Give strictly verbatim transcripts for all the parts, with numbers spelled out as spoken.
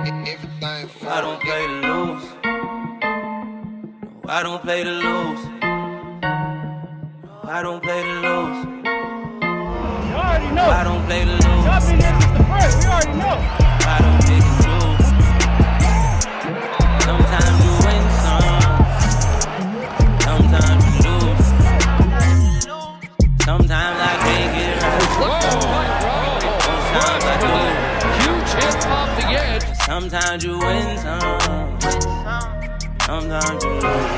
I don't play to lose. I don't play to lose. I don't play to lose. You already know. I don't play to lose. Y'all been there since the first. We already know. I don't pick and choose. Sometimes you win some. Sometimes you lose. Sometimes I can't get right. Sometimes I do. Huge hit off the edge. Sometimes you win some. Sometimes you lose.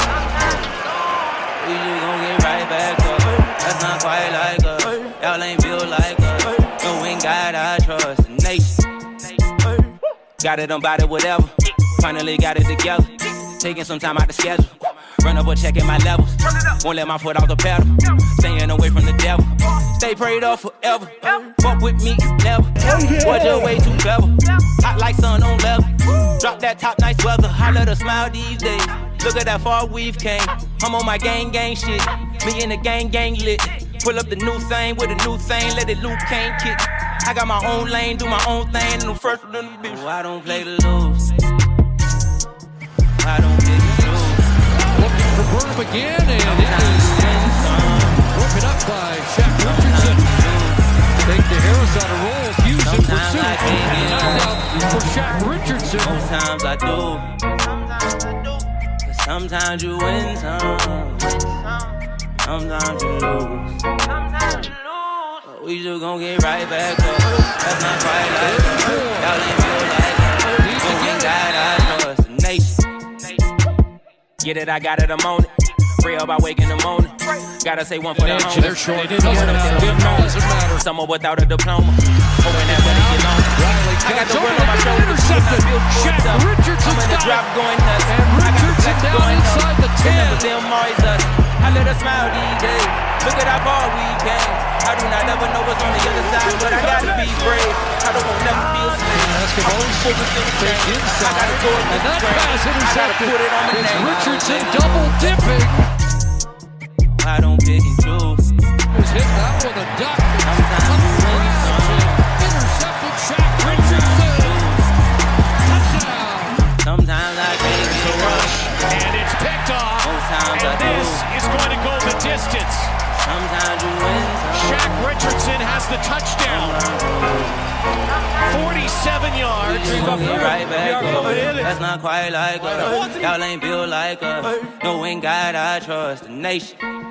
We just gon' get right back up. That's not quite like us. Y'all ain't built like us. No, in God I trust. The nation. Got it, I'm about it, whatever. Finally got it together. Taking some time out the schedule. Run up or checking my levels. Won't let my foot off the pedal. Staying away from the devil. Stay prayed up forever. Fuck with me, never. Boy, you're way too clever. Hot like sun on level. Drop that top, nice weather. I let her smile these days. Look at that far we've came. I'm on my gang, gang shit. Me and the gang, gang lit. Pull up the new thing with a new thing. Let it Luke Kane kick. I got my own lane, do my own thing. And the first one in the bitch. Oh, I don't play to lose. I don't play to lose. Looking for Burnham again, and it is broken up by Shaq Richardson. Take the Harris on a roll. Hughes in pursuit. Knocked out for Shaq Richardson. Sometimes I do. Sometimes you win some. Sometimes you lose. But we just gon' get right back up. That's not quite like us. Y'all ain't feel like us. But we got our trust. The nation. Get it, I got it, I'm on it. Pray about waking in the morning. Gotta say one for the home. They're short. It doesn't matter. Someone without a diploma. Oh, and that money get on. I got the world on my shoulders. Shaq Richardson's I'm in the drop going nuts. And Richardson down inside the ten. Them always us. I let her smile these days. Look at how far we came. I do not ever know what's on the other side, but I gotta be brave. I don't want never be a slave. Basketball fake inside. I gotta go And that pass I gotta intercepted. put it on my It's name. Richardson double dipping. I don't pick and choose. Was hit that with a duck. Sometimes you win some. Intercepted Shaq Richardson. Touchdown. Sometimes I can't get a rush. And it's picked off. Sometimes I And do. this is going to go the distance. Sometimes you win some. Shaq Richardson has the touchdown. forty-seven yards. We gon' get right back up. That's not quite like us. Y'all ain't built like us. No, in God I trust. The nation.